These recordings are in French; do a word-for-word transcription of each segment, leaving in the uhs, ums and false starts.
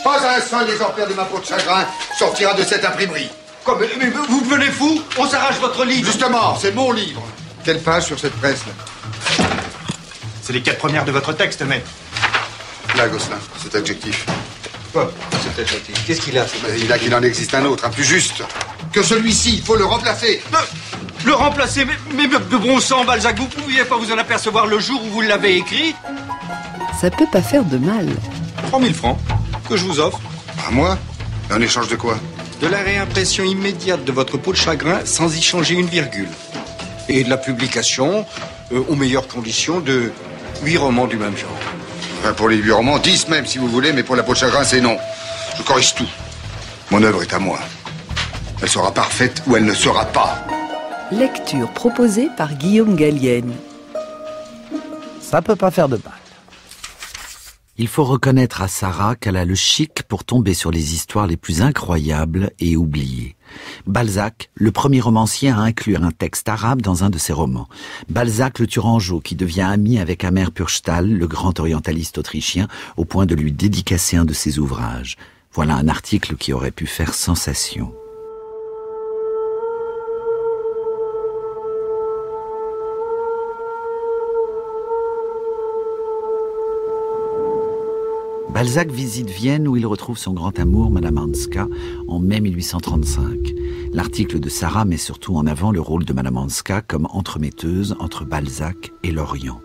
Pas un seul exemplaire de ma peau de chagrin sortira de cette imprimerie. Quoi, mais, mais vous devenez fou? On s'arrache votre livre. Justement, c'est mon livre. Quelle page sur cette presse-là? C'est les quatre premières de votre texte, maître. Là, Gosselin, cet adjectif. Quoi, cet adjectif? Qu'est-ce qu'il a? Il a qu'il en existe un autre, un plus juste. Que celui-ci, il faut le remplacer. Le, le remplacer? Mais, mais de bon sang, Balzac, vous ne pouviez pas vous en apercevoir le jour où vous l'avez écrit? Ça peut pas faire de mal. trois mille francs, que je vous offre. À moi? En échange de quoi? De la réimpression immédiate de votre peau de chagrin sans y changer une virgule. Et de la publication, euh, aux meilleures conditions, de huit romans du même genre. Enfin, pour les huit romans, dix même si vous voulez, mais pour la peau de chagrin, c'est non. Je corrige tout. Mon œuvre est à moi. Elle sera parfaite ou elle ne sera pas. Lecture proposée par Guillaume Gallienne. Ça peut pas faire de mal. Il faut reconnaître à Sarah qu'elle a le chic pour tomber sur les histoires les plus incroyables et oubliées. Balzac, le premier romancier à inclure un texte arabe dans un de ses romans. Balzac le Tourangeau, qui devient ami avec Amer Purgstall, le grand orientaliste autrichien, au point de lui dédicacer un de ses ouvrages. Voilà un article qui aurait pu faire sensation. Balzac visite Vienne où il retrouve son grand amour, Madame Hanska, en mai mille huit cent trente-cinq. L'article de Sarah met surtout en avant le rôle de Madame Hanska comme entremetteuse entre Balzac et l'Orient.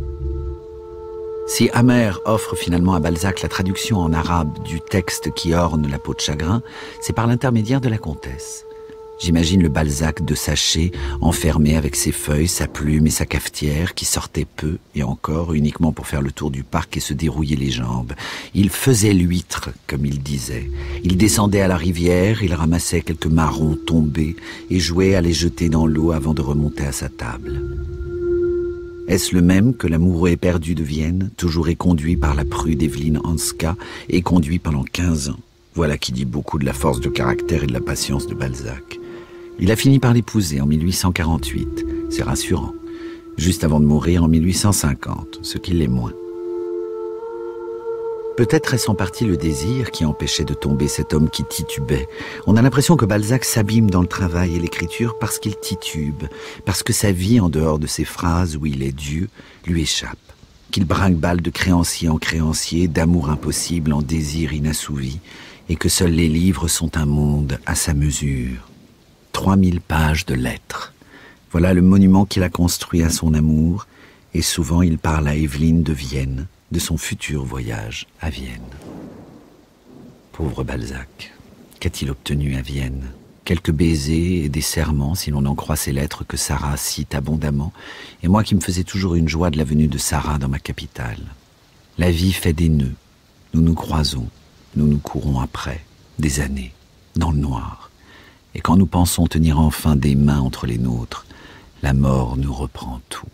Si Amer offre finalement à Balzac la traduction en arabe du texte qui orne la peau de chagrin, c'est par l'intermédiaire de la comtesse. J'imagine le Balzac de Saché, enfermé avec ses feuilles, sa plume et sa cafetière, qui sortait peu, et encore uniquement pour faire le tour du parc et se dérouiller les jambes. Il faisait l'huître, comme il disait. Il descendait à la rivière, il ramassait quelques marrons tombés et jouait à les jeter dans l'eau avant de remonter à sa table. Est-ce le même que l'amoureux éperdu de Vienne, toujours éconduit par la prude Evelyne Hanska, et conduit pendant quinze ans? Voilà qui dit beaucoup de la force de caractère et de la patience de Balzac. Il a fini par l'épouser en mille huit cent quarante-huit, c'est rassurant, juste avant de mourir en mille huit cent cinquante, ce qui l'est moins. Peut-être est-ce en partie le désir qui empêchait de tomber cet homme qui titubait. On a l'impression que Balzac s'abîme dans le travail et l'écriture parce qu'il titube, parce que sa vie en dehors de ces phrases où il est Dieu lui échappe, qu'il brinque-balle de créancier en créancier, d'amour impossible en désir inassouvi, et que seuls les livres sont un monde à sa mesure. Trois mille pages de lettres. Voilà le monument qu'il a construit à son amour, et souvent il parle à Evelyne de Vienne, de son futur voyage à Vienne. Pauvre Balzac, qu'a-t-il obtenu à Vienne? Quelques baisers et des serments, si l'on en croit ces lettres que Sarah cite abondamment, et moi qui me faisais toujours une joie de la venue de Sarah dans ma capitale. La vie fait des nœuds, nous nous croisons, nous nous courons après, des années, dans le noir. Et quand nous pensons tenir enfin des mains entre les nôtres, la mort nous reprend tout.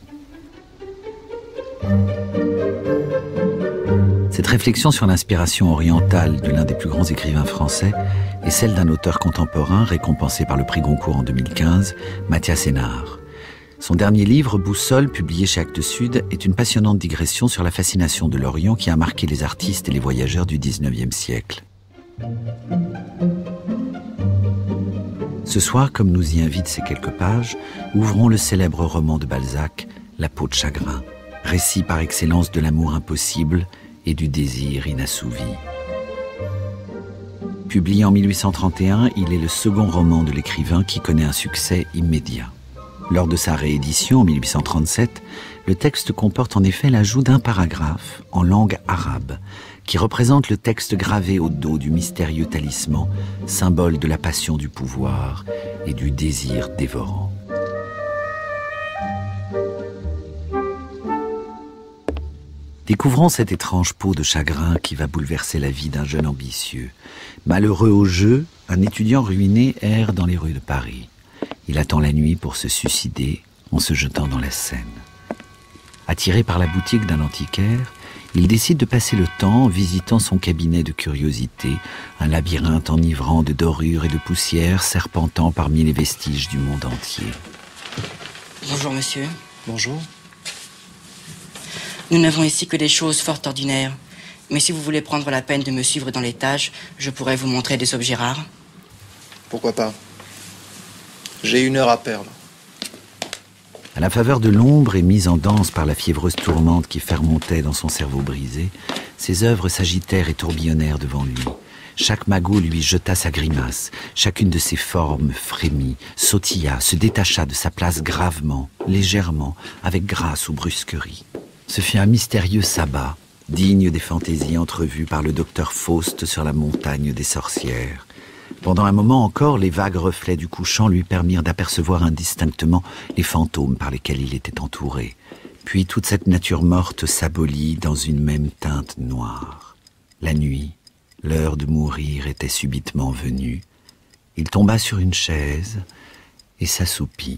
Cette réflexion sur l'inspiration orientale de l'un des plus grands écrivains français est celle d'un auteur contemporain récompensé par le prix Goncourt en deux mille quinze, Mathias Hénard. Son dernier livre, Boussole, publié chez Actes Sud, est une passionnante digression sur la fascination de l'Orient qui a marqué les artistes et les voyageurs du dix-neuvième siècle. Ce soir, comme nous y invitent ces quelques pages, ouvrons le célèbre roman de Balzac, La peau de chagrin, récit par excellence de l'amour impossible et du désir inassouvi. Publié en mille huit cent trente et un, il est le second roman de l'écrivain qui connaît un succès immédiat. Lors de sa réédition en mille huit cent trente-sept, le texte comporte en effet l'ajout d'un paragraphe en langue arabe, qui représente le texte gravé au dos du mystérieux talisman, symbole de la passion du pouvoir et du désir dévorant. Découvrons cette étrange peau de chagrin qui va bouleverser la vie d'un jeune ambitieux. Malheureux au jeu, un étudiant ruiné erre dans les rues de Paris. Il attend la nuit pour se suicider en se jetant dans la Seine. Attiré par la boutique d'un antiquaire, il décide de passer le temps en visitant son cabinet de curiosités, un labyrinthe enivrant de dorures et de poussière serpentant parmi les vestiges du monde entier. Bonjour, monsieur. Bonjour. Nous n'avons ici que des choses fort ordinaires. Mais si vous voulez prendre la peine de me suivre dans l'étage, je pourrais vous montrer des objets rares. Pourquoi pas? J'ai une heure à perdre. À la faveur de l'ombre et mise en danse par la fiévreuse tourmente qui fermentait dans son cerveau brisé, ses œuvres s'agitèrent et tourbillonnèrent devant lui. Chaque magot lui jeta sa grimace, chacune de ses formes frémit, sautilla, se détacha de sa place gravement, légèrement, avec grâce ou brusquerie. Ce fut un mystérieux sabbat, digne des fantaisies entrevues par le docteur Faust sur la montagne des sorcières. Pendant un moment encore, les vagues reflets du couchant lui permirent d'apercevoir indistinctement les fantômes par lesquels il était entouré. Puis toute cette nature morte s'abolit dans une même teinte noire. La nuit, l'heure de mourir était subitement venue. Il tomba sur une chaise et s'assoupit.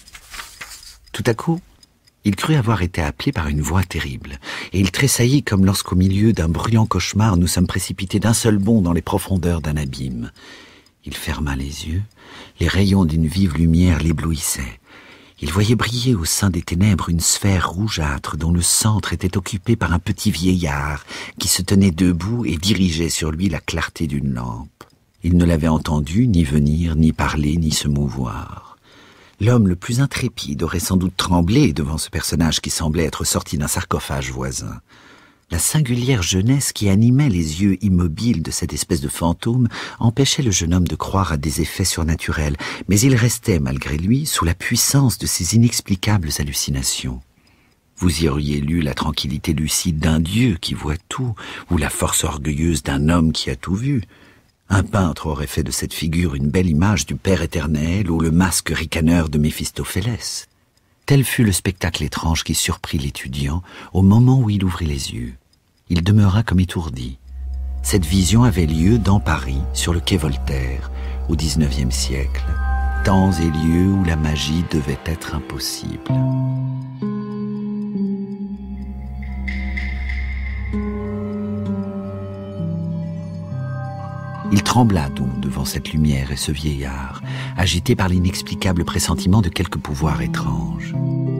Tout à coup, il crut avoir été appelé par une voix terrible, et il tressaillit comme lorsqu'au milieu d'un bruyant cauchemar nous sommes précipités d'un seul bond dans les profondeurs d'un abîme. Il ferma les yeux, les rayons d'une vive lumière l'éblouissaient. Il voyait briller au sein des ténèbres une sphère rougeâtre dont le centre était occupé par un petit vieillard qui se tenait debout et dirigeait sur lui la clarté d'une lampe. Il ne l'avait entendu ni venir, ni parler, ni se mouvoir. L'homme le plus intrépide aurait sans doute tremblé devant ce personnage qui semblait être sorti d'un sarcophage voisin. La singulière jeunesse qui animait les yeux immobiles de cette espèce de fantôme empêchait le jeune homme de croire à des effets surnaturels, mais il restait, malgré lui, sous la puissance de ces inexplicables hallucinations. Vous y auriez lu la tranquillité lucide d'un dieu qui voit tout, ou la force orgueilleuse d'un homme qui a tout vu. Un peintre aurait fait de cette figure une belle image du Père éternel ou le masque ricaneur de Méphistophélès. Tel fut le spectacle étrange qui surprit l'étudiant au moment où il ouvrit les yeux. Il demeura comme étourdi. Cette vision avait lieu dans Paris, sur le quai Voltaire, au dix-neuvième siècle, temps et lieux où la magie devait être impossible. Il trembla donc devant cette lumière et ce vieillard, agité par l'inexplicable pressentiment de quelque pouvoir étrange.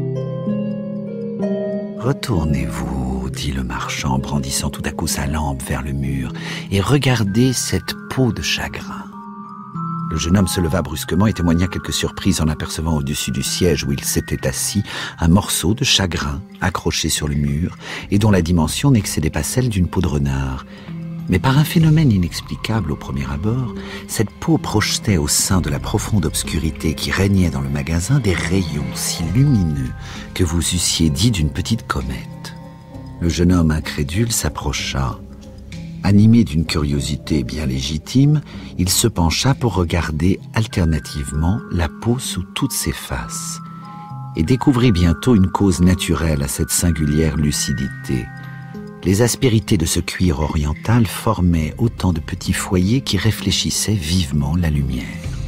« Retournez-vous, dit le marchand, brandissant tout à coup sa lampe vers le mur, et regardez cette peau de chagrin. » Le jeune homme se leva brusquement et témoigna quelque surprise en apercevant au-dessus du siège où il s'était assis un morceau de chagrin accroché sur le mur et dont la dimension n'excédait pas celle d'une peau de renard. Mais par un phénomène inexplicable au premier abord, cette peau projetait au sein de la profonde obscurité qui régnait dans le magasin des rayons si lumineux que vous eussiez dit d'une petite comète. Le jeune homme incrédule s'approcha. Animé d'une curiosité bien légitime, il se pencha pour regarder alternativement la peau sous toutes ses faces et découvrit bientôt une cause naturelle à cette singulière lucidité. Les aspérités de ce cuir oriental formaient autant de petits foyers qui réfléchissaient vivement la lumière.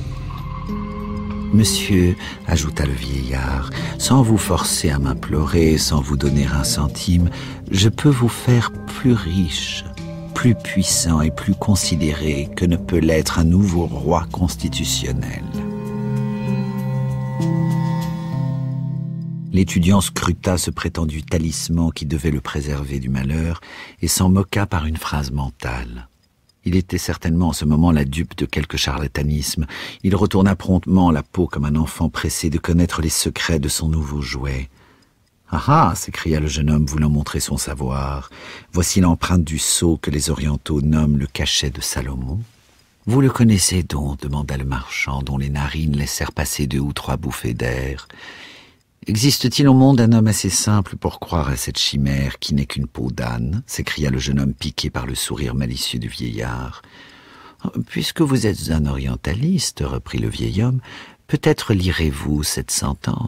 « Monsieur, ajouta le vieillard, sans vous forcer à m'implorer, sans vous donner un centime, je peux vous faire plus riche, plus puissant et plus considéré que ne peut l'être un nouveau roi constitutionnel. » L'étudiant scruta ce prétendu talisman qui devait le préserver du malheur et s'en moqua par une phrase mentale. Il était certainement en ce moment la dupe de quelque charlatanisme. Il retourna promptement la peau comme un enfant pressé de connaître les secrets de son nouveau jouet. « Ah ah !» s'écria le jeune homme voulant montrer son savoir. « Voici l'empreinte du sceau que les orientaux nomment le cachet de Salomon. »« Vous le connaissez donc ?» demanda le marchand, dont les narines laissèrent passer deux ou trois bouffées d'air. Existe-t-il au monde un homme assez simple pour croire à cette chimère qui n'est qu'une peau d'âne ? S'écria le jeune homme piqué par le sourire malicieux du vieillard. « Puisque vous êtes un orientaliste, reprit le vieil homme, peut-être lirez-vous cette sentence. »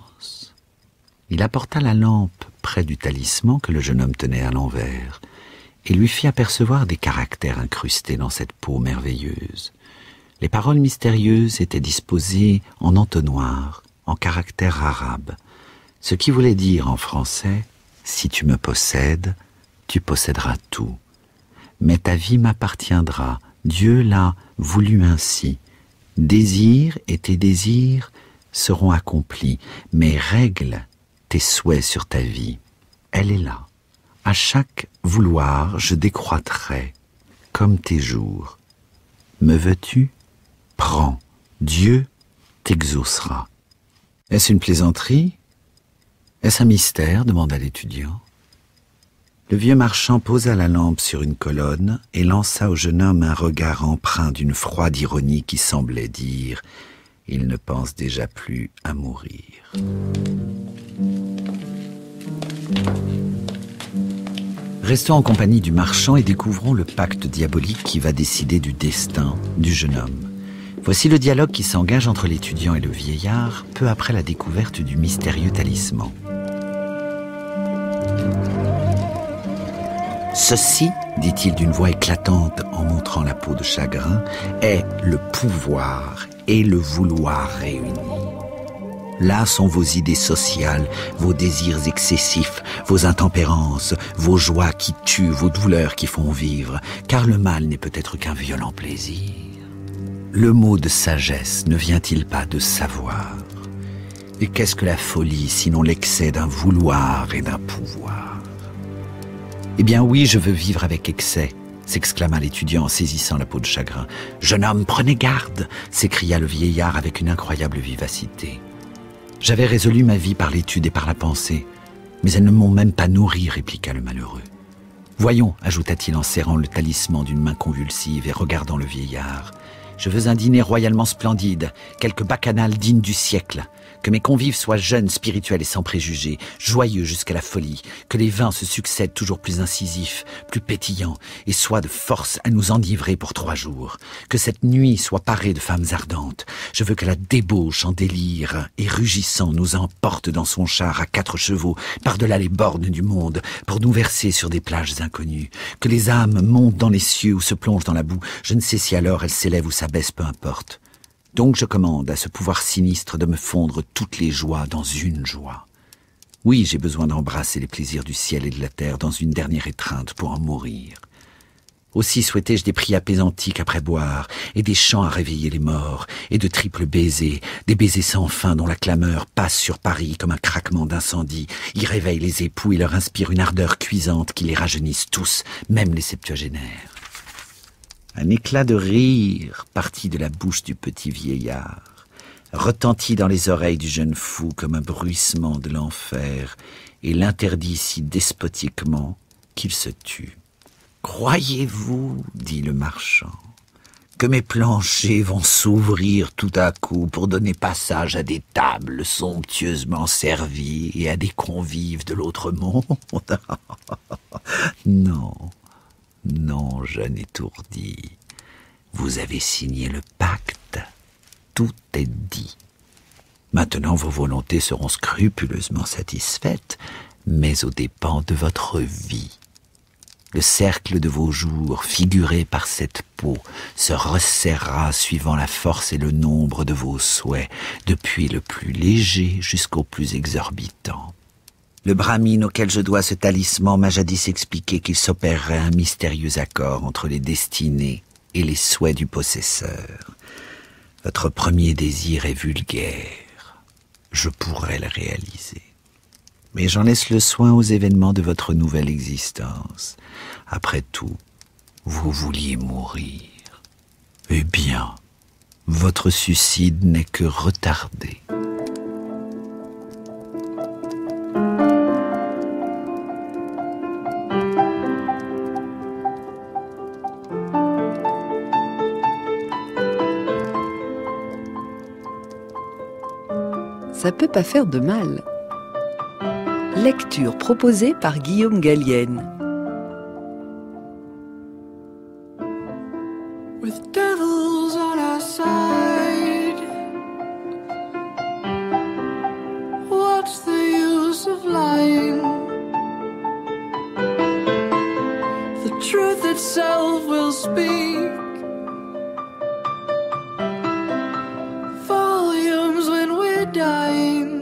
Il apporta la lampe près du talisman que le jeune homme tenait à l'envers et lui fit apercevoir des caractères incrustés dans cette peau merveilleuse. Les paroles mystérieuses étaient disposées en entonnoir, en caractères arabes, ce qui voulait dire en français « Si tu me possèdes, tu posséderas tout. Mais ta vie m'appartiendra, Dieu l'a voulu ainsi. Désir et tes désirs seront accomplis, mais règle tes souhaits sur ta vie. Elle est là, À chaque vouloir, je décroîtrai, comme tes jours. Me veux-tu? Prends, Dieu t'exaucera. Est-ce une plaisanterie? Est-ce un mystère? Demanda l'étudiant. Le vieux marchand posa la lampe sur une colonne et lança au jeune homme un regard empreint d'une froide ironie qui semblait dire « Il ne pense déjà plus à mourir ». Restons en compagnie du marchand et découvrons le pacte diabolique qui va décider du destin du jeune homme. Voici le dialogue qui s'engage entre l'étudiant et le vieillard, peu après la découverte du mystérieux talisman. Ceci, dit-il d'une voix éclatante en montrant la peau de chagrin, est le pouvoir et le vouloir réunis. Là sont vos idées sociales, vos désirs excessifs, vos intempérances, vos joies qui tuent, vos douleurs qui font vivre, car le mal n'est peut-être qu'un violent plaisir. Le mot de sagesse ne vient-il pas de savoir? Et qu'est-ce que la folie sinon l'excès d'un vouloir et d'un pouvoir? Eh bien oui, je veux vivre avec excès, s'exclama l'étudiant en saisissant la peau de chagrin. « Jeune homme, prenez garde !» s'écria le vieillard avec une incroyable vivacité. J'avais résolu ma vie par l'étude et par la pensée, mais elles ne m'ont même pas nourri, répliqua le malheureux. Voyons, ajouta-t-il en serrant le talisman d'une main convulsive et regardant le vieillard. Je veux un dîner royalement splendide, quelques bacchanales dignes du siècle, que mes convives soient jeunes, spirituels et sans préjugés, joyeux jusqu'à la folie, que les vins se succèdent toujours plus incisifs, plus pétillants, et soient de force à nous enivrer pour trois jours, que cette nuit soit parée de femmes ardentes. Je veux que la débauche en délire et rugissant nous emporte dans son char à quatre chevaux, par-delà les bornes du monde, pour nous verser sur des plages inconnues, que les âmes montent dans les cieux ou se plongent dans la boue, je ne sais si alors elles s'élèvent ou s'abaissent, peu importe. Donc je commande à ce pouvoir sinistre de me fondre toutes les joies dans une joie. Oui, j'ai besoin d'embrasser les plaisirs du ciel et de la terre dans une dernière étreinte pour en mourir. Aussi souhaitais-je des priapes antiques après boire, et des chants à réveiller les morts, et de triples baisers, des baisers sans fin dont la clameur passe sur Paris comme un craquement d'incendie, y réveille les époux et leur inspire une ardeur cuisante qui les rajeunisse tous, même les septuagénaires. Un éclat de rire partit de la bouche du petit vieillard, retentit dans les oreilles du jeune fou comme un bruissement de l'enfer, et l'interdit si despotiquement qu'il se tut. « Croyez-vous, dit le marchand, que mes planchers vont s'ouvrir tout à coup pour donner passage à des tables somptueusement servies et à des convives de l'autre monde? Non. Non, jeune étourdi, vous avez signé le pacte, tout est dit. Maintenant vos volontés seront scrupuleusement satisfaites, mais aux dépens de votre vie. Le cercle de vos jours, figuré par cette peau, se resserrera suivant la force et le nombre de vos souhaits, depuis le plus léger jusqu'au plus exorbitant. Le brahmine auquel je dois ce talisman m'a jadis expliqué qu'il s'opérerait un mystérieux accord entre les destinées et les souhaits du possesseur. Votre premier désir est vulgaire. Je pourrais le réaliser. Mais j'en laisse le soin aux événements de votre nouvelle existence. Après tout, vous vouliez mourir. Eh bien, votre suicide n'est que retardé. Ça peut pas faire de mal. Lecture proposée par Guillaume Gallienne. With devils on our side, what's the use of lying? The truth itself will speak volumes when we're dying.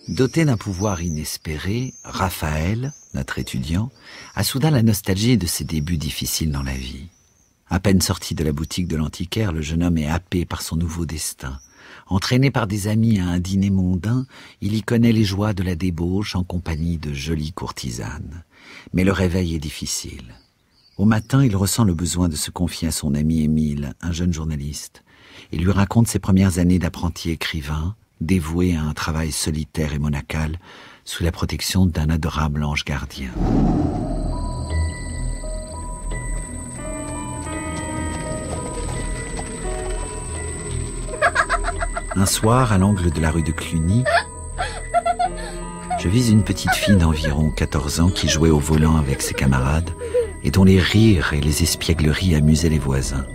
Doté d'un pouvoir inespéré, Raphaël, notre étudiant, a soudain la nostalgie de ses débuts difficiles dans la vie. À peine sorti de la boutique de l'antiquaire, le jeune homme est happé par son nouveau destin. Entraîné par des amis à un dîner mondain, il y connaît les joies de la débauche en compagnie de jolies courtisanes. Mais le réveil est difficile. Au matin, il ressent le besoin de se confier à son ami Émile, un jeune journaliste. Il lui raconte ses premières années d'apprenti écrivain, dévoué à un travail solitaire et monacal, sous la protection d'un adorable ange gardien. Un soir, à l'angle de la rue de Cluny, je vis une petite fille d'environ quatorze ans qui jouait au volant avec ses camarades et dont les rires et les espiègleries amusaient les voisins.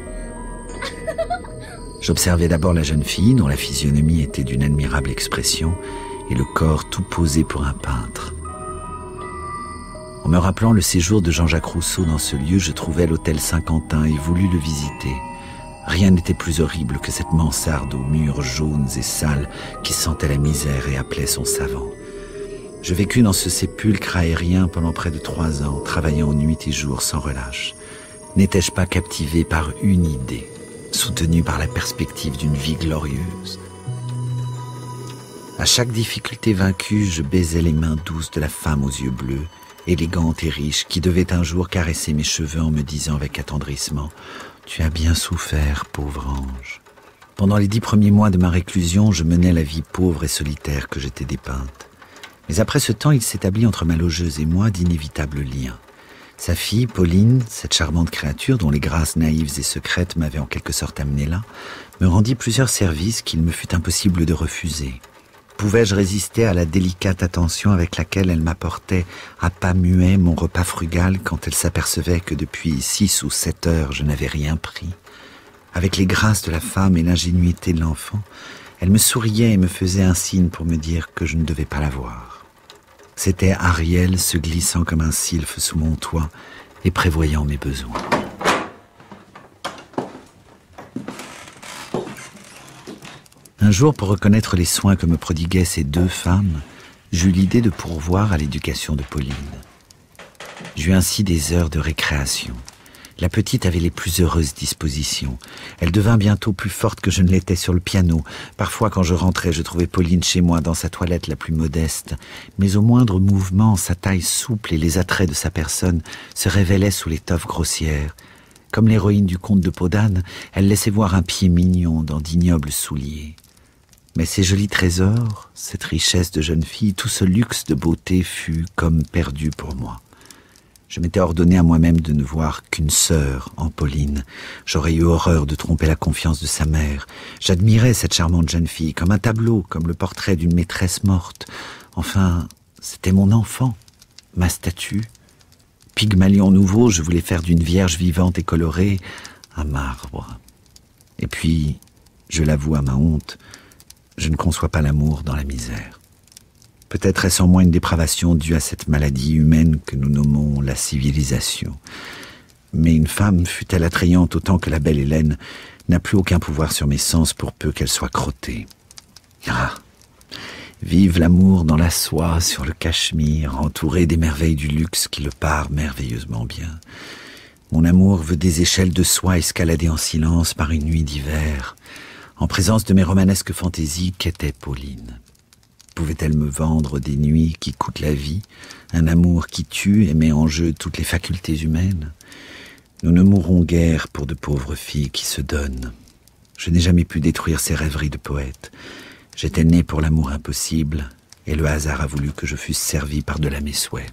J'observais d'abord la jeune fille dont la physionomie était d'une admirable expression et le corps tout posé pour un peintre. En me rappelant le séjour de Jean-Jacques Rousseau dans ce lieu, je trouvais l'hôtel Saint-Quentin et voulus le visiter. Rien n'était plus horrible que cette mansarde aux murs jaunes et sales qui sentait la misère et appelait son savant. Je vécus dans ce sépulcre aérien pendant près de trois ans, travaillant nuit et jour sans relâche. N'étais-je pas captivé par une idée, soutenu par la perspective d'une vie glorieuse? À chaque difficulté vaincue, je baisais les mains douces de la femme aux yeux bleus, élégante et riche, qui devait un jour caresser mes cheveux en me disant avec attendrissement « Tu as bien souffert, pauvre ange ». Pendant les dix premiers mois de ma réclusion, je menais la vie pauvre et solitaire que j'étais dépeinte. Mais après ce temps, il s'établit entre ma logeuse et moi d'inévitables liens. Sa fille, Pauline, cette charmante créature dont les grâces naïves et secrètes m'avaient en quelque sorte amené là, me rendit plusieurs services qu'il me fut impossible de refuser. Pouvais-je résister à la délicate attention avec laquelle elle m'apportait à pas muets mon repas frugal quand elle s'apercevait que depuis six ou sept heures je n'avais rien pris? Avec les grâces de la femme et l'ingénuité de l'enfant, elle me souriait et me faisait un signe pour me dire que je ne devais pas la voir. C'était Ariel se glissant comme un sylphe sous mon toit et prévoyant mes besoins. Un jour, pour reconnaître les soins que me prodiguaient ces deux femmes, j'eus l'idée de pourvoir à l'éducation de Pauline. J'eus ainsi des heures de récréation. La petite avait les plus heureuses dispositions. Elle devint bientôt plus forte que je ne l'étais sur le piano. Parfois, quand je rentrais, je trouvais Pauline chez moi dans sa toilette la plus modeste. Mais au moindre mouvement, sa taille souple et les attraits de sa personne se révélaient sous l'étoffe grossière. Comme l'héroïne du conte de Podane, elle laissait voir un pied mignon dans d'ignobles souliers. Mais ces jolis trésors, cette richesse de jeune fille, tout ce luxe de beauté fut comme perdu pour moi. Je m'étais ordonné à moi-même de ne voir qu'une sœur en Pauline. J'aurais eu horreur de tromper la confiance de sa mère. J'admirais cette charmante jeune fille, comme un tableau, comme le portrait d'une maîtresse morte. Enfin, c'était mon enfant, ma statue. Pygmalion nouveau, je voulais faire d'une vierge vivante et colorée un marbre. Et puis, je l'avoue à ma honte, je ne conçois pas l'amour dans la misère. Peut-être est-ce en moi une dépravation due à cette maladie humaine que nous nommons la civilisation. Mais une femme, fût-elle attrayante autant que la belle Hélène, n'a plus aucun pouvoir sur mes sens pour peu qu'elle soit crottée. Ah, vive l'amour dans la soie, sur le cachemire, entouré des merveilles du luxe qui le parent merveilleusement bien. Mon amour veut des échelles de soie escaladées en silence par une nuit d'hiver, en présence de mes romanesques fantaisies qu'était Pauline. Pouvait-elle me vendre des nuits qui coûtent la vie, un amour qui tue et met en jeu toutes les facultés humaines? Nous ne mourrons guère pour de pauvres filles qui se donnent. Je n'ai jamais pu détruire ces rêveries de poète. J'étais né pour l'amour impossible, et le hasard a voulu que je fusse servi par-delà mes souhaits.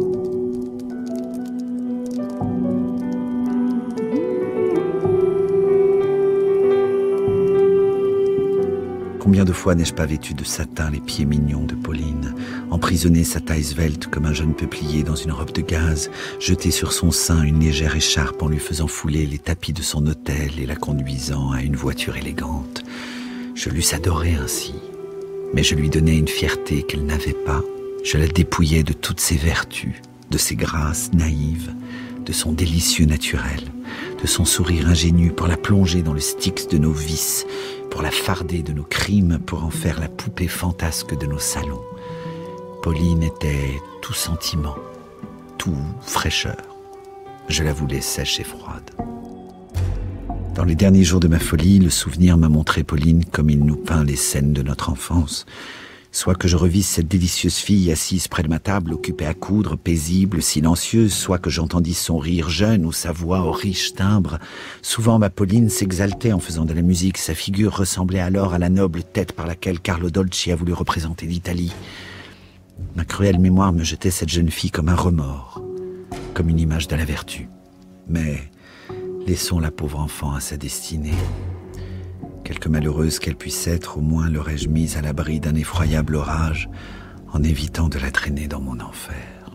Combien de fois n'ai-je pas vêtu de satin les pieds mignons de Pauline, emprisonné sa taille svelte comme un jeune peuplier dans une robe de gaze, jeté sur son sein une légère écharpe en lui faisant fouler les tapis de son hôtel et la conduisant à une voiture élégante. Je l'eusse adorée ainsi, mais je lui donnais une fierté qu'elle n'avait pas. Je la dépouillais de toutes ses vertus, de ses grâces naïves, de son délicieux naturel, de son sourire ingénu pour la plonger dans le Styx de nos vices, pour la farder de nos crimes, pour en faire la poupée fantasque de nos salons. Pauline était tout sentiment, tout fraîcheur. Je la voulais sèche et froide. Dans les derniers jours de ma folie, le souvenir m'a montré Pauline comme il nous peint les scènes de notre enfance. Soit que je revisse cette délicieuse fille assise près de ma table, occupée à coudre, paisible, silencieuse, soit que j'entendisse son rire jeune ou sa voix au riche timbre. Souvent, ma Pauline s'exaltait en faisant de la musique. Sa figure ressemblait alors à la noble tête par laquelle Carlo Dolci a voulu représenter l'Italie. Ma cruelle mémoire me jetait cette jeune fille comme un remords, comme une image de la vertu. Mais laissons la pauvre enfant à sa destinée. Quelque malheureuse qu'elle puisse être, au moins l'aurais-je mise à l'abri d'un effroyable orage, en évitant de la traîner dans mon enfer.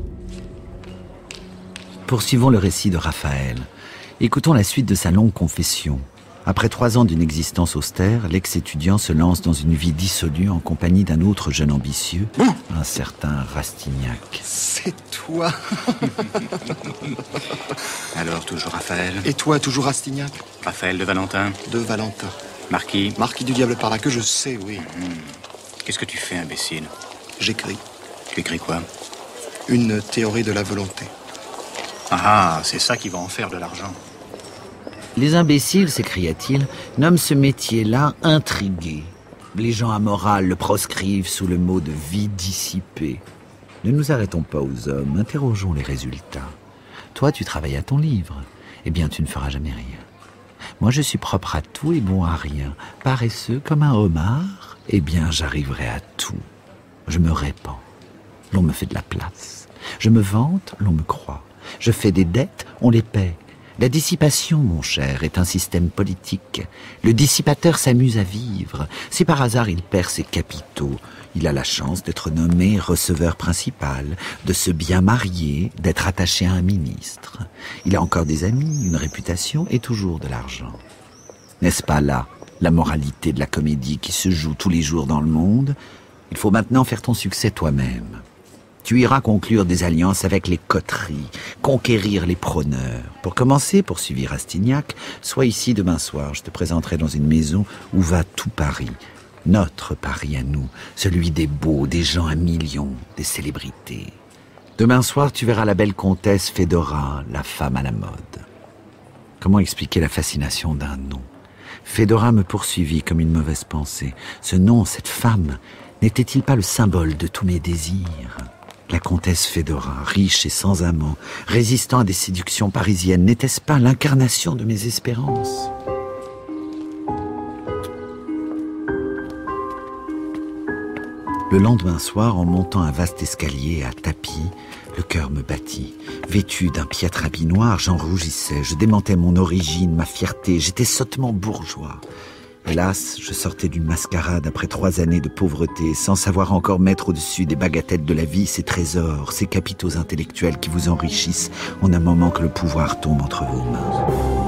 Poursuivons le récit de Raphaël. Écoutons la suite de sa longue confession. Après trois ans d'une existence austère, l'ex-étudiant se lance dans une vie dissolue en compagnie d'un autre jeune ambitieux, un certain Rastignac. C'est toi. Alors, toujours Raphaël. Et toi, toujours Rastignac? Raphaël de Valentin. De Valentin. Marquis. Marquis du diable par là, que je sais, oui. Mmh. Qu'est-ce que tu fais, imbécile? J'écris. Tu écris quoi? Une théorie de la volonté. Ah, c'est ça qui va en faire de l'argent. Les imbéciles, s'écria-t-il, nomment ce métier-là intrigué. Les gens amoraux le proscrivent sous le mot de vie dissipée. Ne nous arrêtons pas aux hommes, interrogeons les résultats. Toi, tu travailles à ton livre. Eh bien, tu ne feras jamais rien. Moi, je suis propre à tout et bon à rien. Paresseux comme un homard, eh bien, j'arriverai à tout. Je me répands. L'on me fait de la place. Je me vante, l'on me croit. Je fais des dettes, on les paie. La dissipation, mon cher, est un système politique. Le dissipateur s'amuse à vivre. Si par hasard il perd ses capitaux, il a la chance d'être nommé receveur principal, de se bien marier, d'être attaché à un ministre. Il a encore des amis, une réputation et toujours de l'argent. N'est-ce pas là la moralité de la comédie qui se joue tous les jours dans le monde? Il faut maintenant faire ton succès toi-même. Tu iras conclure des alliances avec les coteries, conquérir les prôneurs. Pour commencer, poursuivit Rastignac, sois ici demain soir. Je te présenterai dans une maison où va tout Paris. Notre Paris à nous, celui des beaux, des gens à millions, des célébrités. Demain soir, tu verras la belle comtesse Fédora, la femme à la mode. Comment expliquer la fascination d'un nom? Fédora me poursuivit comme une mauvaise pensée. Ce nom, cette femme, n'était-il pas le symbole de tous mes désirs? La comtesse Fédora, riche et sans amant, résistant à des séductions parisiennes, n'était-ce pas l'incarnation de mes espérances? Le lendemain soir, en montant un vaste escalier à tapis, le cœur me battit. Vêtu d'un piètre habit noir, j'en rougissais, je démentais mon origine, ma fierté, j'étais sottement bourgeois. Hélas, je sortais d'une mascarade après trois années de pauvreté, sans savoir encore mettre au-dessus des bagatelles de la vie ces trésors, ces capitaux intellectuels qui vous enrichissent en un moment que le pouvoir tombe entre vos mains.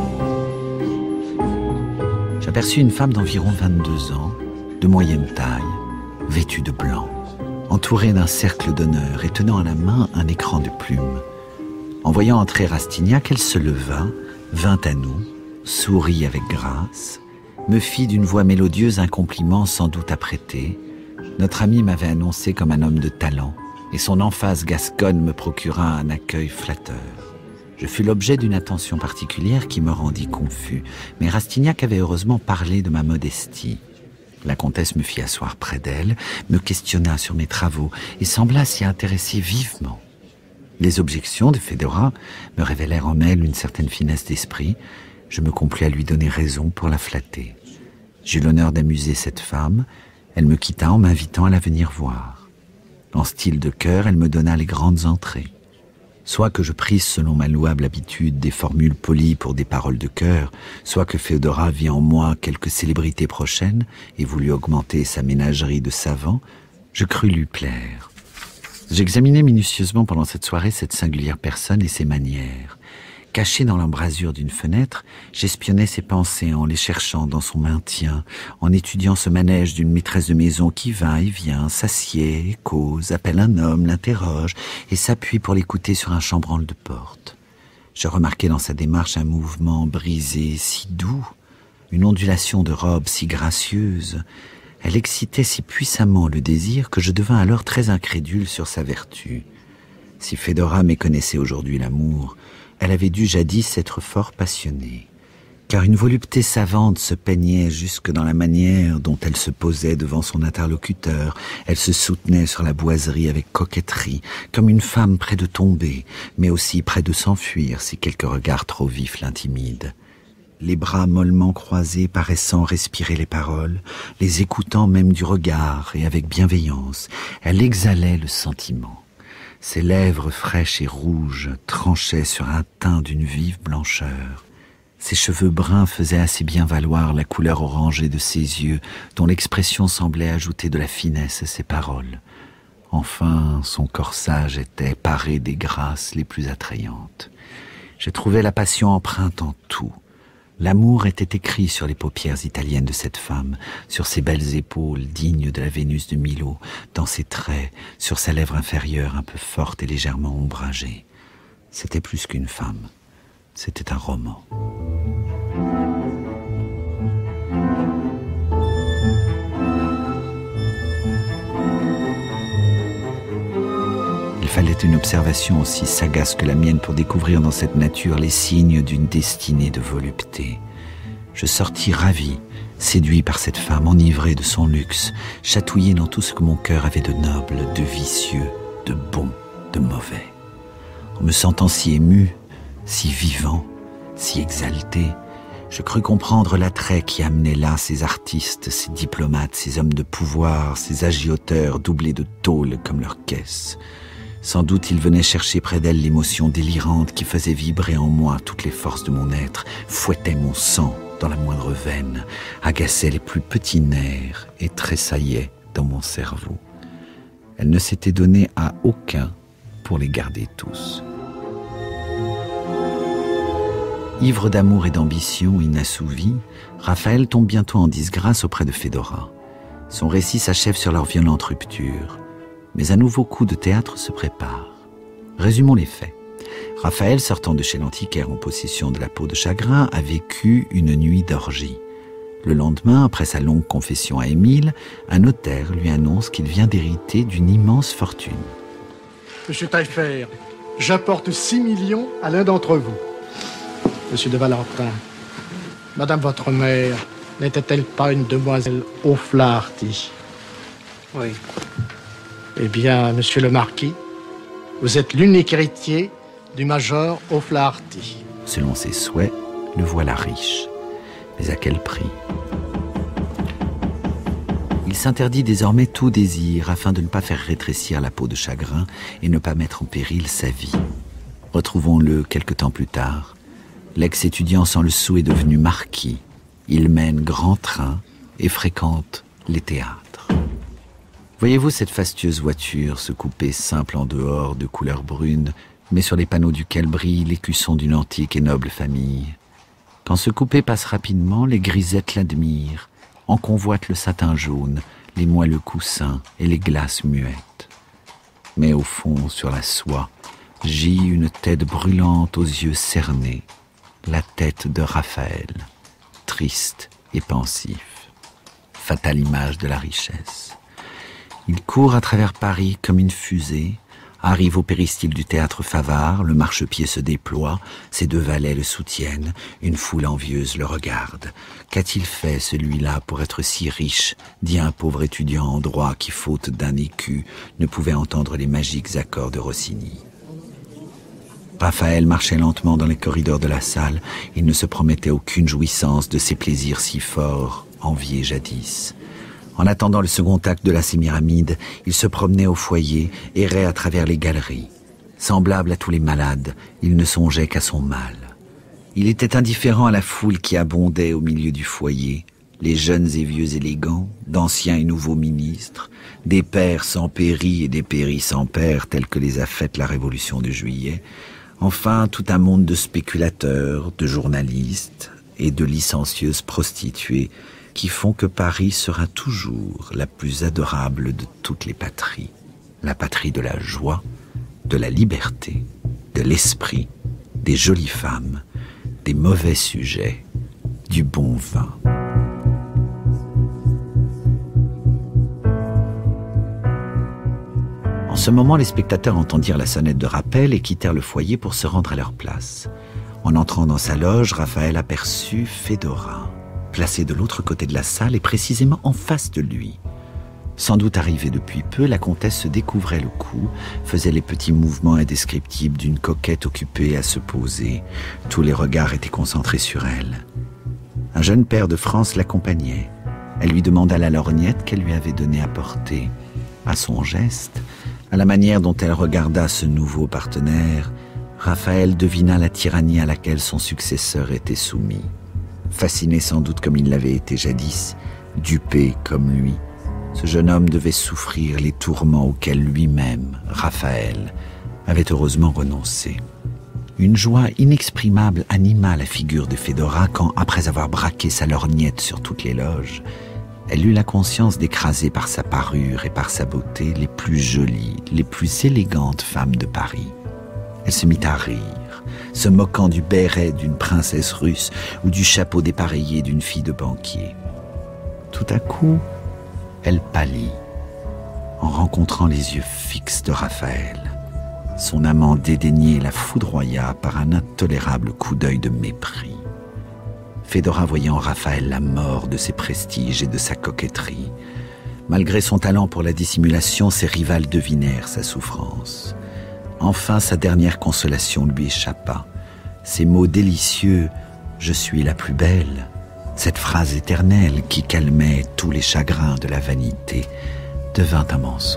J'aperçus une femme d'environ vingt-deux ans, de moyenne taille, vêtue de blanc, entourée d'un cercle d'honneur et tenant à la main un écran de plumes. En voyant entrer Rastignac, elle se leva, vint à nous, sourit avec grâce, me fit d'une voix mélodieuse un compliment sans doute apprêté. Notre ami m'avait annoncé comme un homme de talent, et son emphase gasconne me procura un accueil flatteur. Je fus l'objet d'une attention particulière qui me rendit confus, mais Rastignac avait heureusement parlé de ma modestie. La comtesse me fit asseoir près d'elle, me questionna sur mes travaux et sembla s'y intéresser vivement. Les objections de Fédora me révélèrent en elle une certaine finesse d'esprit. Je me complis à lui donner raison pour la flatter. J'eus l'honneur d'amuser cette femme. Elle me quitta en m'invitant à la venir voir. En style de chœur, elle me donna les grandes entrées. Soit que je prisse selon ma louable habitude des formules polies pour des paroles de cœur, soit que Fédora vit en moi quelque célébrité prochaine et voulut augmenter sa ménagerie de savants, je crus lui plaire. J'examinai minutieusement pendant cette soirée cette singulière personne et ses manières. Caché dans l'embrasure d'une fenêtre, j'espionnais ses pensées en les cherchant dans son maintien, en étudiant ce manège d'une maîtresse de maison qui va et vient, s'assied, cause, appelle un homme, l'interroge et s'appuie pour l'écouter sur un chambranle de porte. Je remarquai dans sa démarche un mouvement brisé si doux, une ondulation de robe si gracieuse. Elle excitait si puissamment le désir que je devins alors très incrédule sur sa vertu. Si Fédora méconnaissait aujourd'hui l'amour, elle avait dû jadis être fort passionnée, car une volupté savante se peignait jusque dans la manière dont elle se posait devant son interlocuteur. Elle se soutenait sur la boiserie avec coquetterie, comme une femme près de tomber, mais aussi près de s'enfuir si quelque regard trop vif l'intimide. Les bras mollement croisés paraissant respirer les paroles, les écoutant même du regard et avec bienveillance, elle exhalait le sentiment. Ses lèvres fraîches et rouges tranchaient sur un teint d'une vive blancheur. Ses cheveux bruns faisaient assez bien valoir la couleur orangée de ses yeux, dont l'expression semblait ajouter de la finesse à ses paroles. Enfin, son corsage était paré des grâces les plus attrayantes. Je trouvais la passion empreinte en tout. L'amour était écrit sur les paupières italiennes de cette femme, sur ses belles épaules dignes de la Vénus de Milo, dans ses traits, sur sa lèvre inférieure un peu forte et légèrement ombragée. C'était plus qu'une femme, c'était un roman. Il fallait une observation aussi sagace que la mienne pour découvrir dans cette nature les signes d'une destinée de volupté. Je sortis ravi, séduit par cette femme enivrée de son luxe, chatouillé dans tout ce que mon cœur avait de noble, de vicieux, de bon, de mauvais. En me sentant si ému, si vivant, si exalté, je crus comprendre l'attrait qui amenait là ces artistes, ces diplomates, ces hommes de pouvoir, ces agioteurs doublés de tôle comme leur caisse. Sans doute il venait chercher près d'elle l'émotion délirante qui faisait vibrer en moi toutes les forces de mon être, fouettait mon sang dans la moindre veine, agaçait les plus petits nerfs et tressaillait dans mon cerveau. Elle ne s'était donnée à aucun pour les garder tous. Ivre d'amour et d'ambition inassouvis, Raphaël tombe bientôt en disgrâce auprès de Fédora. Son récit s'achève sur leur violente rupture. Mais un nouveau coup de théâtre se prépare. Résumons les faits. Raphaël, sortant de chez l'antiquaire en possession de la peau de chagrin, a vécu une nuit d'orgie. Le lendemain, après sa longue confession à Émile, un notaire lui annonce qu'il vient d'hériter d'une immense fortune. Monsieur Taillefer, j'apporte six millions à l'un d'entre vous. Monsieur de Valentin, Madame votre mère n'était-elle pas une demoiselle O'Flaherty? Oui. Eh bien, monsieur le marquis, vous êtes l'unique héritier du major O'Flaherty. Selon ses souhaits, le voilà riche. Mais à quel prix? Il s'interdit désormais tout désir afin de ne pas faire rétrécir la peau de chagrin et ne pas mettre en péril sa vie. Retrouvons-le quelque temps plus tard. L'ex-étudiant sans le sou est devenu marquis. Il mène grand train et fréquente les théâtres. Voyez-vous cette fastueuse voiture se couper simple en dehors de couleur brune, mais sur les panneaux duquel brille l'écusson d'une antique et noble famille? Quand ce coupé passe rapidement, les grisettes l'admirent, en convoitent le satin jaune, les moelleux coussins et les glaces muettes. Mais au fond, sur la soie, gît une tête brûlante aux yeux cernés, la tête de Raphaël, triste et pensif. Fatale image de la richesse. Il court à travers Paris comme une fusée, arrive au péristyle du théâtre Favart, le marchepied se déploie, ses deux valets le soutiennent, une foule envieuse le regarde. Qu'a-t-il fait, celui-là, pour être si riche, dit un pauvre étudiant en droit qui, faute d'un écu, ne pouvait entendre les magiques accords de Rossini. Raphaël marchait lentement dans les corridors de la salle, il ne se promettait aucune jouissance de ces plaisirs si forts, enviés jadis. En attendant le second acte de la Sémiramide, il se promenait au foyer, errait à travers les galeries. Semblable à tous les malades, il ne songeait qu'à son mal. Il était indifférent à la foule qui abondait au milieu du foyer, les jeunes et vieux élégants, d'anciens et nouveaux ministres, des pères sans péris et des péris sans pères tels que les a faites la Révolution de Juillet, enfin tout un monde de spéculateurs, de journalistes et de licencieuses prostituées qui font que Paris sera toujours la plus adorable de toutes les patries, la patrie de la joie, de la liberté, de l'esprit des jolies femmes, des mauvais sujets, du bon vin. En ce moment, les spectateurs entendirent la sonnette de rappel et quittèrent le foyer pour se rendre à leur place. En entrant dans sa loge, Raphaël aperçut Fédora, placée de l'autre côté de la salle et précisément en face de lui. Sans doute arrivée depuis peu, la comtesse se découvrait le cou, faisait les petits mouvements indescriptibles d'une coquette occupée à se poser. Tous les regards étaient concentrés sur elle. Un jeune pair de France l'accompagnait. Elle lui demanda la lorgnette qu'elle lui avait donnée à porter. À son geste, à la manière dont elle regarda ce nouveau partenaire, Raphaël devina la tyrannie à laquelle son successeur était soumis. Fasciné sans doute comme il l'avait été jadis, dupé comme lui, ce jeune homme devait souffrir les tourments auxquels lui-même, Raphaël, avait heureusement renoncé. Une joie inexprimable anima la figure de Fédora quand, après avoir braqué sa lorgnette sur toutes les loges, elle eut la conscience d'écraser par sa parure et par sa beauté les plus jolies, les plus élégantes femmes de Paris. Elle se mit à rire, se moquant du béret d'une princesse russe ou du chapeau dépareillé d'une fille de banquier. Tout à coup, elle pâlit en rencontrant les yeux fixes de Raphaël. Son amant dédaigné la foudroya par un intolérable coup d'œil de mépris. Fédora voyait en Raphaël la mort de ses prestiges et de sa coquetterie. Malgré son talent pour la dissimulation, ses rivales devinèrent sa souffrance. Enfin, sa dernière consolation lui échappa. Ces mots délicieux « Je suis la plus belle », cette phrase éternelle qui calmait tous les chagrins de la vanité, devint un mensonge.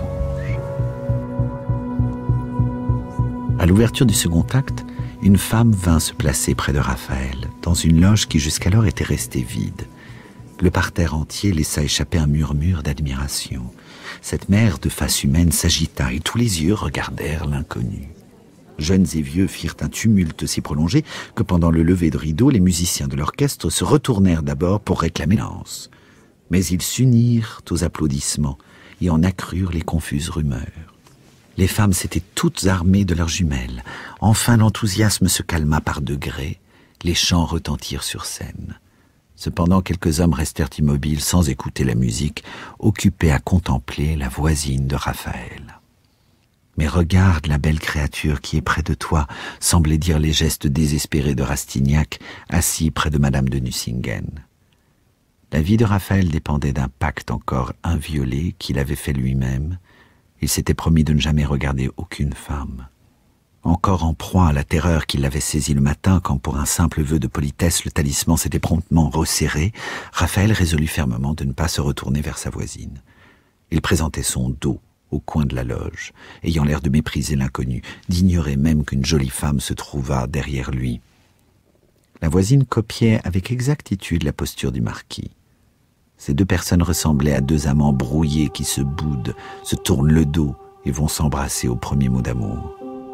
À l'ouverture du second acte, une femme vint se placer près de Raphaël, dans une loge qui jusqu'alors était restée vide. Le parterre entier laissa échapper un murmure d'admiration. Cette mère de face humaine s'agita et tous les yeux regardèrent l'inconnu. Jeunes et vieux firent un tumulte si prolongé que pendant le lever de rideau, les musiciens de l'orchestre se retournèrent d'abord pour réclamer l'anse. Mais ils s'unirent aux applaudissements et en accrurent les confuses rumeurs. Les femmes s'étaient toutes armées de leurs jumelles. Enfin, l'enthousiasme se calma par degrés. Les chants retentirent sur scène. Cependant, quelques hommes restèrent immobiles sans écouter la musique, occupés à contempler la voisine de Raphaël. « Mais regarde la belle créature qui est près de toi », semblaient dire les gestes désespérés de Rastignac, assis près de Madame de Nucingen. La vie de Raphaël dépendait d'un pacte encore inviolé qu'il avait fait lui-même. Il s'était promis de ne jamais regarder aucune femme. Encore en proie à la terreur qui l'avait saisi le matin, quand pour un simple vœu de politesse le talisman s'était promptement resserré, Raphaël résolut fermement de ne pas se retourner vers sa voisine. Il présentait son dos au coin de la loge, ayant l'air de mépriser l'inconnu, d'ignorer même qu'une jolie femme se trouvât derrière lui. La voisine copiait avec exactitude la posture du marquis. Ces deux personnes ressemblaient à deux amants brouillés qui se boudent, se tournent le dos et vont s'embrasser au premier mot d'amour.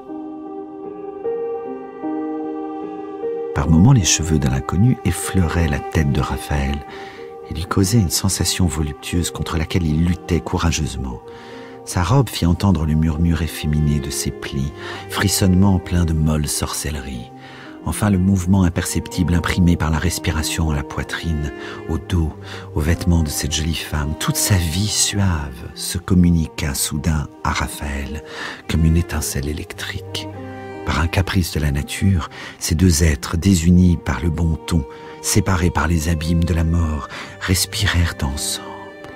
Par moments, les cheveux de l'inconnu effleuraient la tête de Raphaël et lui causaient une sensation voluptueuse contre laquelle il luttait courageusement. Sa robe fit entendre le murmure efféminé de ses plis, frissonnement plein de molle sorcellerie. Enfin, le mouvement imperceptible imprimé par la respiration à la poitrine, au dos, aux vêtements de cette jolie femme, toute sa vie suave se communiqua soudain à Raphaël comme une étincelle électrique. Par un caprice de la nature, ces deux êtres, désunis par le bon ton, séparés par les abîmes de la mort, respirèrent ensemble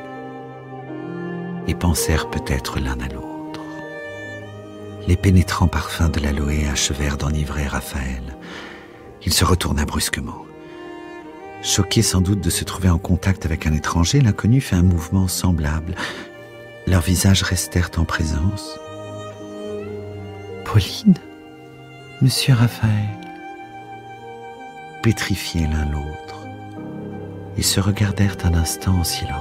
et pensèrent peut-être l'un à l'autre. Les pénétrants parfums de l'aloe achevèrent d'enivrer Raphaël. Il se retourna brusquement. Choqué sans doute de se trouver en contact avec un étranger, l'inconnu fit un mouvement semblable. Leurs visages restèrent en présence. « Pauline ? Monsieur Raphaël ?» Pétrifiés l'un l'autre, ils se regardèrent un instant en silence.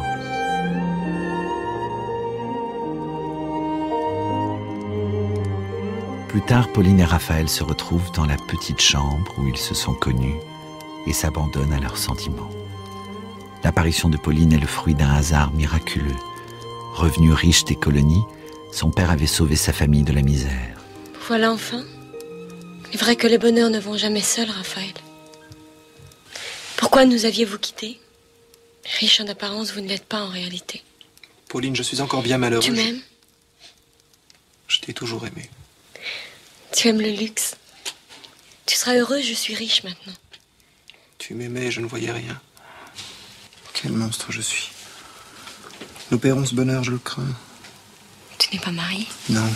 Plus tard, Pauline et Raphaël se retrouvent dans la petite chambre où ils se sont connus et s'abandonnent à leurs sentiments. L'apparition de Pauline est le fruit d'un hasard miraculeux. Revenu riche des colonies, son père avait sauvé sa famille de la misère. Voilà enfin. Il est vrai que les bonheurs ne vont jamais seuls, Raphaël. Pourquoi nous aviez-vous quittés? Riche en apparence, vous ne l'êtes pas en réalité. Pauline, je suis encore bien malheureux. Tu m'aimes? Je t'ai toujours aimé. Tu aimes le luxe. Tu seras heureuse, je suis riche maintenant. Tu m'aimais et je ne voyais rien. Quel monstre je suis. Nous paierons ce bonheur, je le crains. Tu n'es pas marié? Non.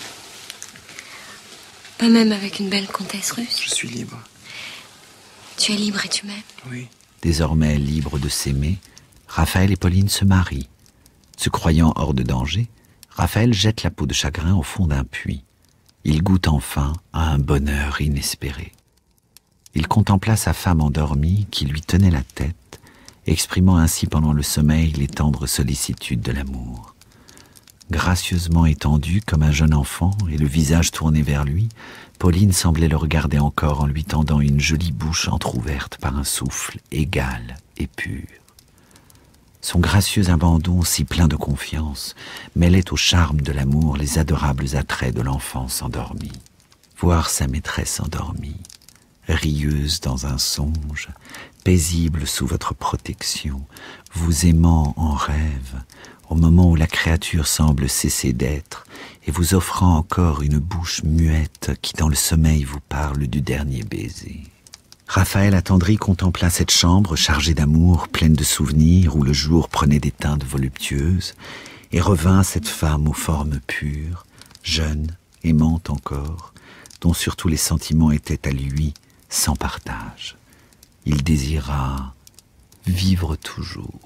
Pas même avec une belle comtesse russe? Je suis libre. Tu es libre et tu m'aimes? Oui. Désormais libres de s'aimer, Raphaël et Pauline se marient. Se croyant hors de danger, Raphaël jette la peau de chagrin au fond d'un puits. Il goûte enfin à un bonheur inespéré. Il contempla sa femme endormie qui lui tenait la tête, exprimant ainsi pendant le sommeil les tendres sollicitudes de l'amour. Gracieusement étendue comme un jeune enfant et le visage tourné vers lui, Pauline semblait le regarder encore en lui tendant une jolie bouche entr'ouverte par un souffle égal et pur. Son gracieux abandon, si plein de confiance, mêlait au charme de l'amour les adorables attraits de l'enfance endormie. Voir sa maîtresse endormie, rieuse dans un songe, paisible sous votre protection, vous aimant en rêve, au moment où la créature semble cesser d'être, et vous offrant encore une bouche muette qui dans le sommeil vous parle du dernier baiser. Raphaël attendri contempla cette chambre chargée d'amour, pleine de souvenirs, où le jour prenait des teintes voluptueuses, et revint cette femme aux formes pures, jeune, aimante encore, dont surtout les sentiments étaient à lui sans partage. Il désira vivre toujours.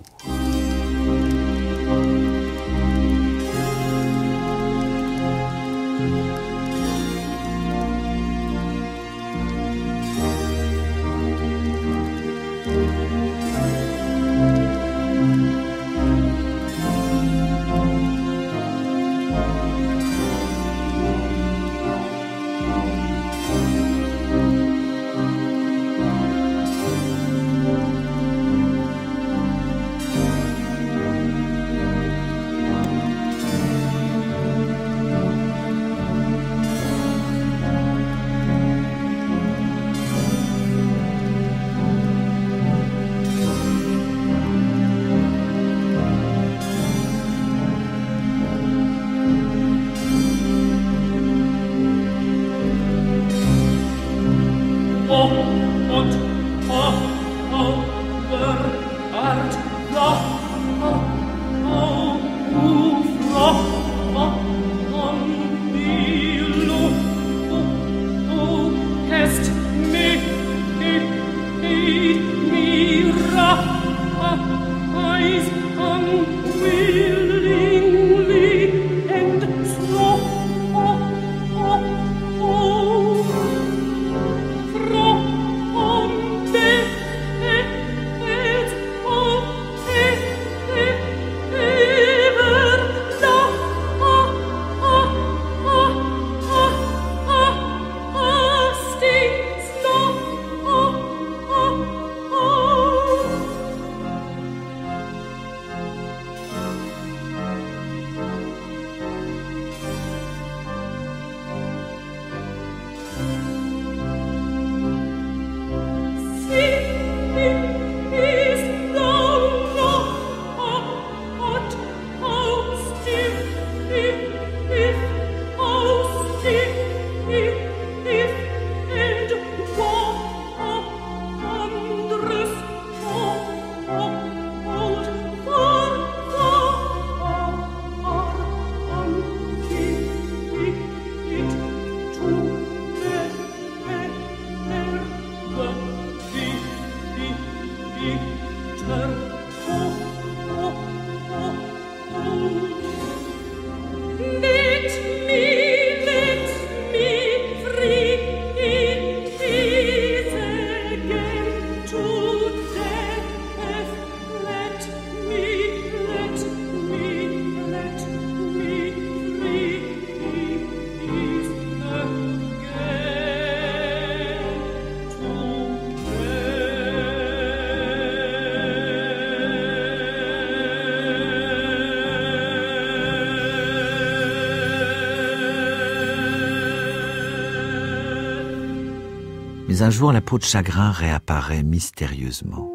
Mais un jour, la peau de chagrin réapparaît mystérieusement.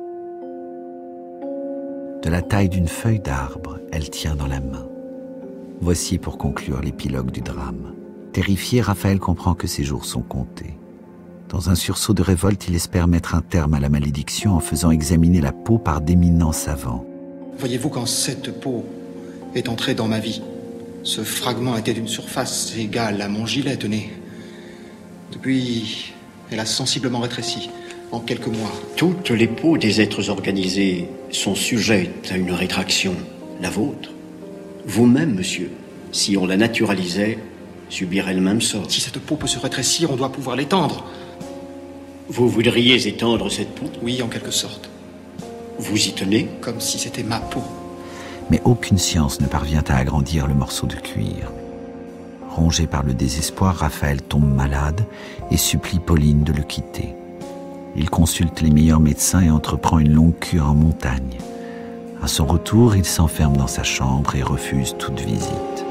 De la taille d'une feuille d'arbre, elle tient dans la main. Voici pour conclure l'épilogue du drame. Terrifié, Raphaël comprend que ses jours sont comptés. Dans un sursaut de révolte, il espère mettre un terme à la malédiction en faisant examiner la peau par d'éminents savants. Voyez-vous, quand cette peau est entrée dans ma vie, ce fragment était d'une surface égale à mon gilet, tenez. Depuis, elle a sensiblement rétréci, en quelques mois. Toutes les peaux des êtres organisés sont sujettes à une rétraction. La vôtre, vous-même, monsieur, si on la naturalisait, subirait le même sort. Si cette peau peut se rétrécir, on doit pouvoir l'étendre. Vous voudriez étendre cette peau? Oui, en quelque sorte. Vous y tenez? Comme si c'était ma peau. Mais aucune science ne parvient à agrandir le morceau de cuir. Rongé par le désespoir, Raphaël tombe malade et supplie Pauline de le quitter. Il consulte les meilleurs médecins et entreprend une longue cure en montagne. À son retour, il s'enferme dans sa chambre et refuse toute visite.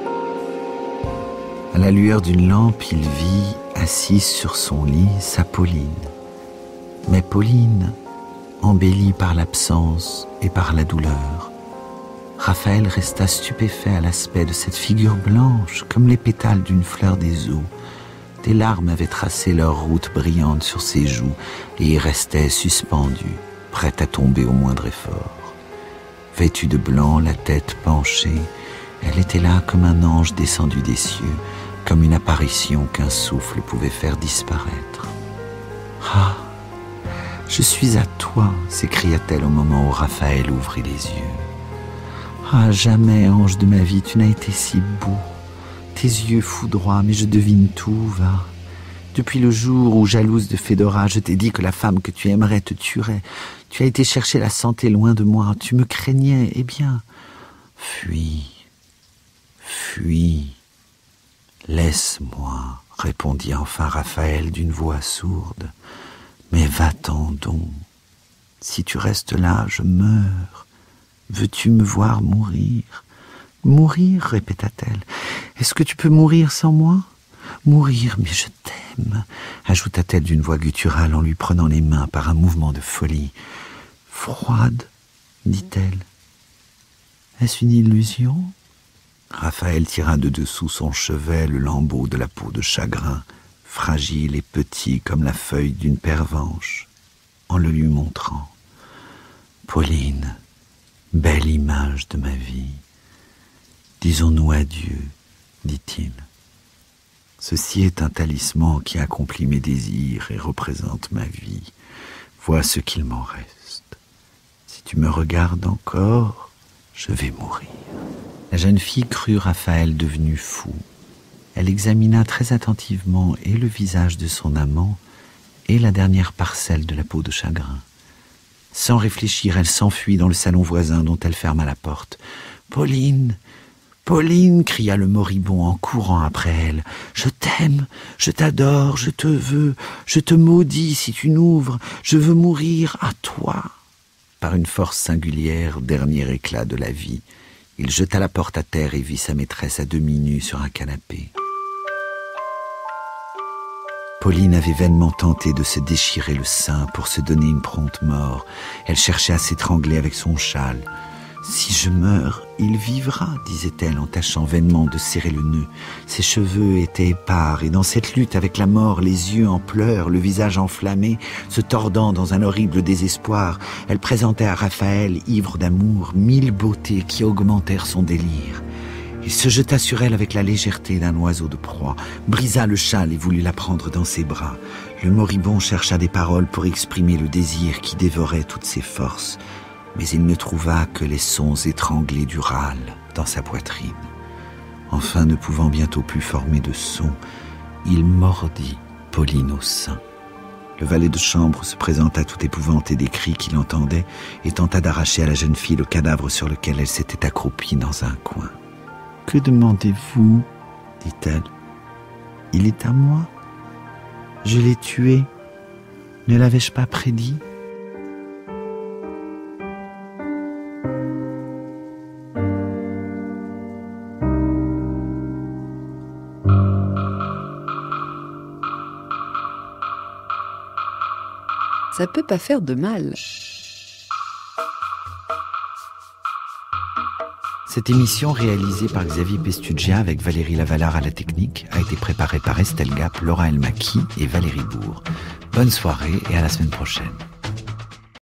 À la lueur d'une lampe, il vit, assise sur son lit, sa Pauline. Mais Pauline, embellie par l'absence et par la douleur, Raphaël resta stupéfait à l'aspect de cette figure blanche, comme les pétales d'une fleur des eaux. Des larmes avaient tracé leur route brillante sur ses joues et y restaient suspendues, prêtes à tomber au moindre effort. Vêtue de blanc, la tête penchée, elle était là comme un ange descendu des cieux, comme une apparition qu'un souffle pouvait faire disparaître. « Ah, je suis à toi !» s'écria-t-elle au moment où Raphaël ouvrit les yeux. « Ah, jamais, ange de ma vie, tu n'as été si beau. Tes yeux foudroient, mais je devine tout, va. Depuis le jour où, jalouse de Fédora, je t'ai dit que la femme que tu aimerais te tuerait, tu as été chercher la santé loin de moi, tu me craignais, eh bien, fuis, fuis. Laisse-moi, répondit enfin Raphaël d'une voix sourde. Mais va-t'en donc. Si tu restes là, je meurs. Veux-tu me voir mourir? Mourir, répéta-t-elle. Est-ce que tu peux mourir sans moi? Mourir, mais je t'aime, ajouta-t-elle d'une voix gutturale en lui prenant les mains par un mouvement de folie. Froide, dit-elle. Est-ce une illusion? Raphaël tira de dessous son chevet le lambeau de la peau de chagrin, fragile et petit comme la feuille d'une pervenche, en le lui montrant. Pauline, belle image de ma vie, disons-nous adieu, dit-il. Ceci est un talisman qui accomplit mes désirs et représente ma vie. Vois ce qu'il m'en reste. Si tu me regardes encore, je vais mourir. La jeune fille crut Raphaël devenu fou. Elle examina très attentivement et le visage de son amant et la dernière parcelle de la peau de chagrin. Sans réfléchir, elle s'enfuit dans le salon voisin dont elle ferma la porte. « Pauline, Pauline !» cria le moribond en courant après elle. « Je t'aime, je t'adore, je te veux, je te maudis si tu n'ouvres, je veux mourir à toi !» Par une force singulière, dernier éclat de la vie, il jeta la porte à terre et vit sa maîtresse à demi nue sur un canapé. Pauline avait vainement tenté de se déchirer le sein pour se donner une prompte mort. Elle cherchait à s'étrangler avec son châle. « Si je meurs, il vivra, » disait-elle en tâchant vainement de serrer le nœud. Ses cheveux étaient épars et dans cette lutte avec la mort, les yeux en pleurs, le visage enflammé, se tordant dans un horrible désespoir, elle présentait à Raphaël, ivre d'amour, mille beautés qui augmentèrent son délire. Il se jeta sur elle avec la légèreté d'un oiseau de proie, brisa le châle et voulut la prendre dans ses bras. Le moribond chercha des paroles pour exprimer le désir qui dévorait toutes ses forces, mais il ne trouva que les sons étranglés du râle dans sa poitrine. Enfin, ne pouvant bientôt plus former de son, il mordit Pauline au sein. Le valet de chambre se présenta tout épouvanté des cris qu'il entendait et tenta d'arracher à la jeune fille le cadavre sur lequel elle s'était accroupie dans un coin. « Que demandez-vous » dit-elle. « Il est à moi. Je l'ai tué. Ne l'avais-je pas prédit ?» Ça peut pas faire de mal. Cette émission, réalisée par Xavier Pestuggia avec Valérie Lavalard à la technique, a été préparée par Estelle Gap, Laura Elmaki et Valérie Bourg. Bonne soirée et à la semaine prochaine.